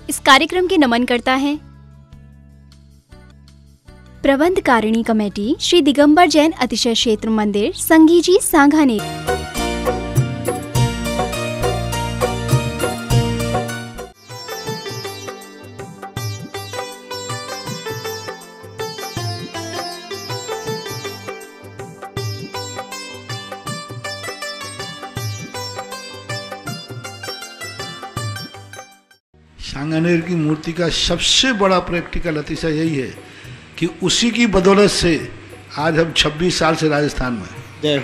इस कार्यक्रम के नमन करता है प्रबंधकारिणी कमेटी श्री दिगंबर जैन अतिशय क्षेत्र मंदिर संगीजी सांगानेर। सांगानेर की मूर्ति का सबसे बड़ा प्रैक्टिकल अतिशय यही है कि उसी की बदौलत से आज हम 26 साल से राजस्थान में,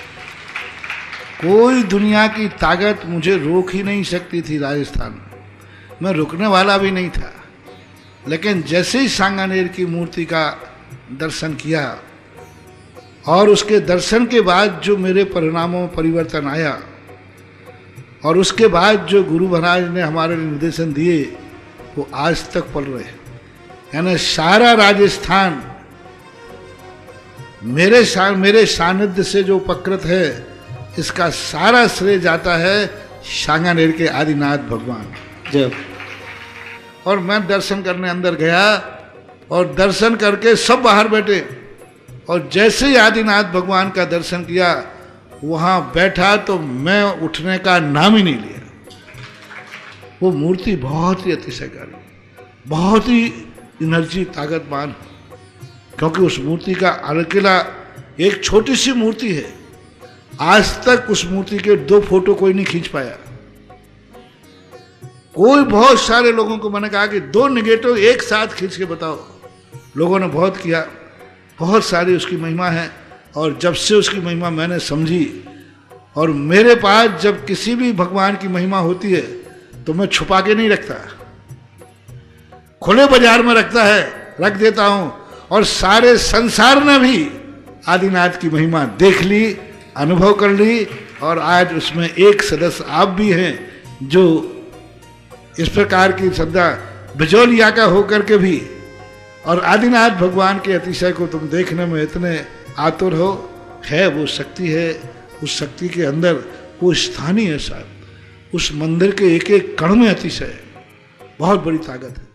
कोई दुनिया की ताकत मुझे रोक ही नहीं सकती थी। राजस्थान में मैं रुकने वाला भी नहीं था, लेकिन जैसे ही सांगानेर की मूर्ति का दर्शन किया और उसके दर्शन के बाद जो मेरे परिणामों में परिवर्तन आया और उसके बाद जो गुरु महाराज ने हमारे निर्देशन दिए वो आज तक पल रहे हैं। यानी सारा राजस्थान मेरे सानिध्य से जो उपकृत है, इसका सारा श्रेय जाता है सांगानेर के आदिनाथ भगवान जब। और मैं दर्शन करने अंदर गया और दर्शन करके सब बाहर बैठे और जैसे ही आदिनाथ भगवान का दर्शन किया वहां बैठा तो मैं उठने का नाम ही नहीं लिया। वो मूर्ति बहुत ही अतिशयकारी, बहुत ही एनर्जी ताकतवान, क्योंकि उस मूर्ति का अकेला एक छोटी सी मूर्ति है। आज तक उस मूर्ति के 2 फोटो कोई नहीं खींच पाया। कोई बहुत सारे लोगों को मैंने कहा कि 2 नेगेटिव एक साथ खींच के बताओ। लोगों ने बहुत किया, बहुत सारी उसकी महिमा है। और जब से उसकी महिमा मैंने समझी, और मेरे पास जब किसी भी भगवान की महिमा होती है तो मैं छुपा के नहीं रखता, खुले बाजार में रख देता हूं। और सारे संसार ने भी आदिनाथ की महिमा देख ली, अनुभव कर ली, और आज उसमें एक सदस्य आप भी हैं जो इस प्रकार की श्रद्धा बिजौलिया का होकर के भी और आदिनाथ भगवान के अतिशय को तुम देखने में इतने आतुर हो। है वो शक्ति है, उस शक्ति के अंदर वो स्थानीय है साहब, उस मंदिर के एक एक कण में अतिशय है, बहुत बड़ी ताकत है।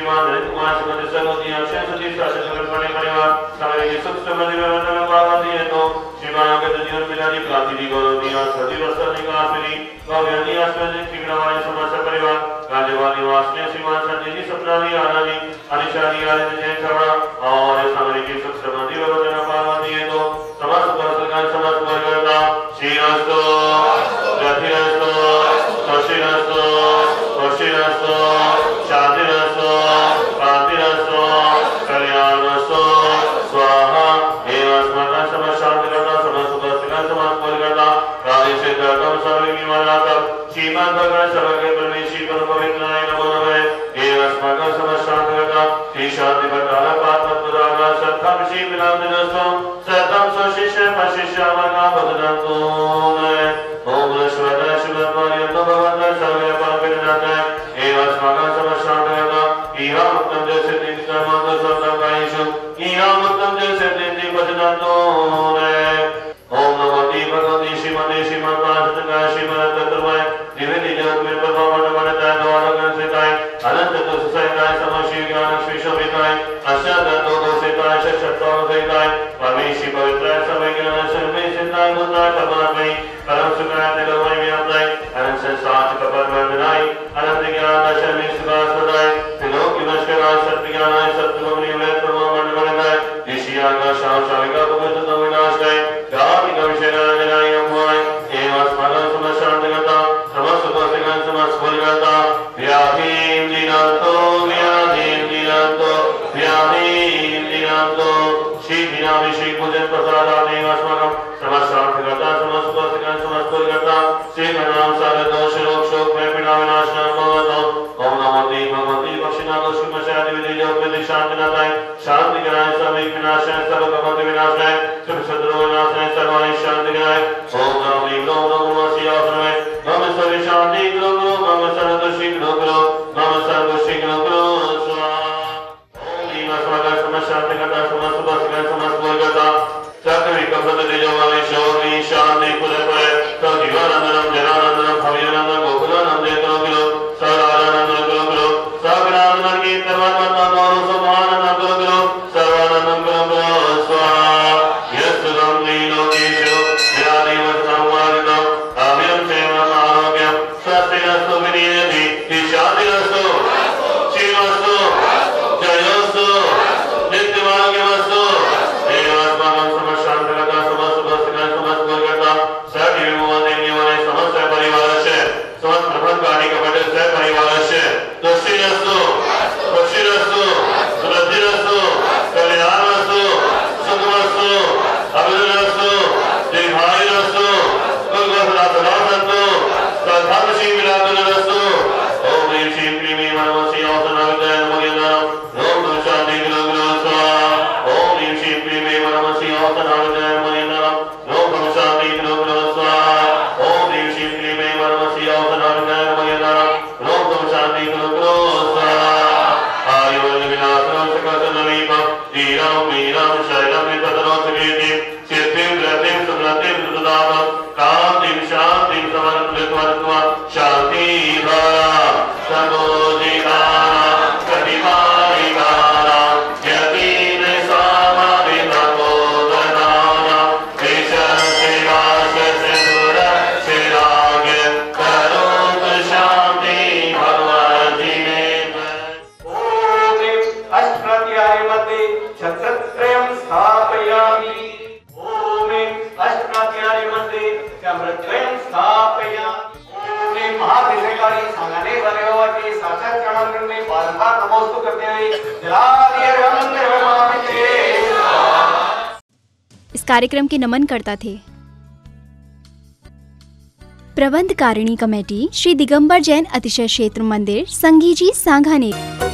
श्रीमान नरेंद्र कुमार श्रीमती सरस्वती अक्षय सतीश शासन करने परिवार सारे के सब संबंधी व्यवस्था में पावन दिए तो श्रीमान के जीवन मिलानी प्राप्ति दी गौरव दिया सदी वस्त्र निकास मिली भव्यनी आश्रय किग्रवाणी समस्त परिवार राज्यवानी वासने श्रीमान संजय जी सपनानी आनानी अनिशानी आनंद जैन छवड़ा और सारे के सब संबंधी व्यवस्था में पावन दिए तो समस्त पुरस्कार समस्त वर्गदा श्रीरस्तो रथिरस्तो सशिरस्तो खुशीरस्तो शांतिरस्तो कांतिरस्तो कल्याणरस्तो स्वाहा एवं समस्त शांति करता समस्त पुरस्कार समस्त वर्गदा काली से कर्म सर्व विमानात श्रीमान भगवान सर्वज्ञ परमेश्वरी परम पवित्राय नमो नमः एवं समस्त शांति करता श्री शांति बटाला पात्मपुराणा सत्थम श्री विनादनस्तो सत्थम स्वशिष्य पशिष्य मना बदनतो ओम नमः शिवाय तो भगवान सर्व पापिनाथ एवं समस्त शांति करता ईहा मुक्तम जैसे नित्य मंत्र सत्ता कायेषु ईहा मुक्तम जैसे नित्य बदनतो ओम नमो भगवती श्रीमती श्रीमता सतका श्रीमत तत्वमय दिव्य जगत में परमात्मा बनता द्वारा गण सेताय अनंत तो सहिताय समशिव ज्ञान विश्वविताय अष्ट तो सेताय शततो सेताय परमेश्वर पवित्र समय ज्ञान सर्वे सेताय होताय परमात्मय परम सुखाय तेलमय व्याप्ताय अनंत साच कपर वर्धनाय अनंत ज्ञान दर्शन में सुभाष सदाय त्रिलोक नमस्कार सत्य ज्ञानाय सत्यमनि वे परमात्मा बनताय ऋषिया का शास्त्रिका पवित्र तो विनाशाय गाति का विषय राजनाय अमोय एवं स्मरण समस्त शांतिगता समस्त पुरस्कार समस्त फलगता व्याधीं दिनांतो श्री दिनाभिषेक पूजन प्रसादादि अस्माकं समस्त शांतिगता समस्त पुरस्कार समस्त फलगता श्री नाम सारे दोष रोग शोक भय पीड़ा विनाशनं भवतु ओम नमो भगवती पक्षिनाथ श्रीमशादि विजय उपदेश शांतिनाथाय शांति कराय सब विनाशाय सर्व कपट विनाशाय सब शत्रु विनाशाय सर्वाणि शांति कराय ओम नमो नमो शिवाय नमः सर्व शांति गुरु नमः सर्व शीघ्र गुरु नमः सर्व शीघ्र गुरु स्वाहा ओम ईश्वर समस्त शांति करता समस्त पुरस्कार समस्त वर्गता चक्री कपट तेजोवाणी शौरी शांति पुरपय तो जीवानंदनम जनानंदनम भव्यानंदनम गोकुलानंदे तो गुरु सर्वानंदनम गुरु गुरु सर्वानंदनम की परमात्मा नमो सुभानंदम गुरु गुरु सर्वानंदम गुरु गुरु स्वाहा यस्सुदं नीलोकेशो व्याधिवत् संवादितं अभयं सेवम् आरोग्यं स्वस्तिरस्तु विनियति शान्तिरस्तु शिवस्तु जयोस्तु नित्यभाग्यमस्तु एवस्माकं समस्त शान्तिगता समस्त पुरस्कार समस्त वर्गता सर्व विमोहने समस्त परिवारस्य समस्त प्रबंधकानि कपटस्य परिवारस्य तुष्टिरस्तु खुशीरस्तु समृद्धिरस्तु कल्याणरस्तु सुखमस्तु अभिवृद्धिरस्तु दीर्घायुरस्तु कुलवसनासनासन्तु तथापि श्री विलासनरस्तु ओम ह्रीं श्रीं क्लीं मनमसि औसनाविद्याय नमो नमः ओम शांति गुरु गुरु स्वाहा ओम ह्रीं श्रीं क्लीं मनमसि औसनाविद्याय नमो नमः ओम शांति गुरु गुरु स्वाहा ओम ह्रीं श्रीं क्लीं मनमसि औसनाविद्याय नमो नमः ओम शांति गुरु गुरु स्वाहा आयुर्वेद विनाशनं सकलसनमीप धीरं वीरं शैलं विततनोत्सवेति सिद्धिं रतिं सुमतिं दुदाम कान्तिं शान्तिं समर्पित्वा शान्ति धारा समुदिधारा प्रतिमारिधारा यतीन सामविधमोदनाना विशस्तिवाससिंदूर शिराग्य करोतु शान्ति भगवती मे ओम अष्टप्रत्याय मध्ये छत्रत्रयं स्थापयामि ओम अष्टप्रत्याय मध्ये छत्रत्रयं स्थापयामि ओम महाभिषेकानि सांगणे भगवती साक्षात चरणों में बारंबार नमोस्तु करते हुए जलाधियं निर्वमामि। इस कार्यक्रम के नमन करता थे प्रबंध कारिणी कमेटी श्री दिगंबर जैन अतिशय क्षेत्र मंदिर संगीजी सांघानेर।